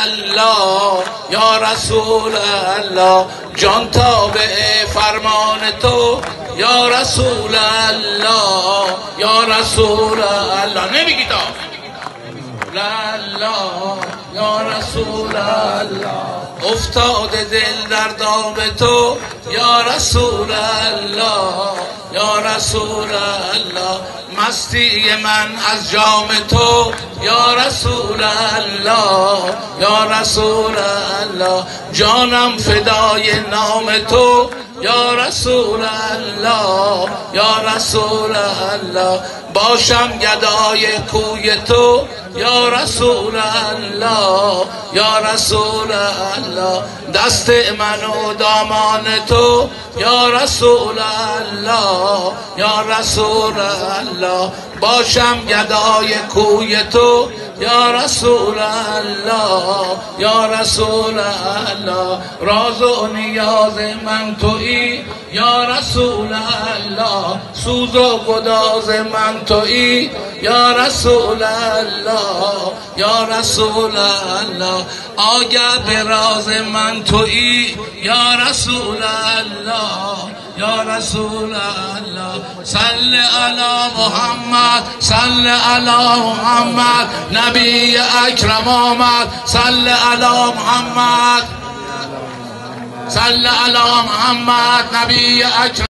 الله یا رسول الله، جان تابع فرمان تو یا رسول الله یا رسول الله. نمیگی تا الله یا رسول الله، افتاده دل در دام تو یا رسول الله یا رسول الله، مستی من از جام تو یا رسول الله یا رسول الله، جانم فدای نام تو یا رسول الله یا رسول الله، باشم گدای کوی تو یا رسول الله یا رسول الله، دست من و دامان تو یا رسول الله یا رسول الله، باشم گدای کوی تو یا رسول الله یا رسول الله، راز و نیاز من تویی یا رسول الله، سوز و گداز من تویی یا رسول الله یا رسول الله، آگه به راز من تویی یا رسول الله یا رسول الله، صل علی محمد صل علی محمد، نبی اکرم آمد صل علی محمد صل علی محمد، نبی اکرم